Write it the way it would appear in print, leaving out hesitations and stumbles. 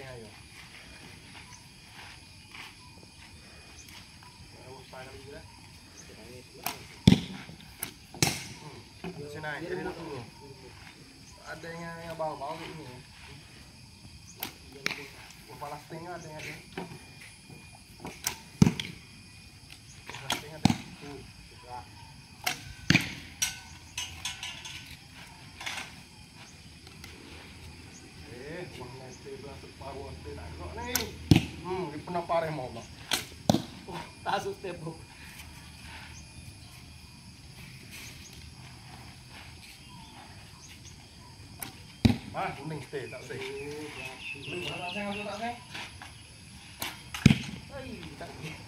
stay ayo. Stay lagi dah. Sini ini dulu. Ada yang bawah-bawah ini. Kepala setengah ada yang ada. Kepala setengah ada. Mana itu separuh tidak kok ni. Di pernah pareh mau bang. Tasus tepuk. Kuning stay tak stay. Tak stay. Oi, tak.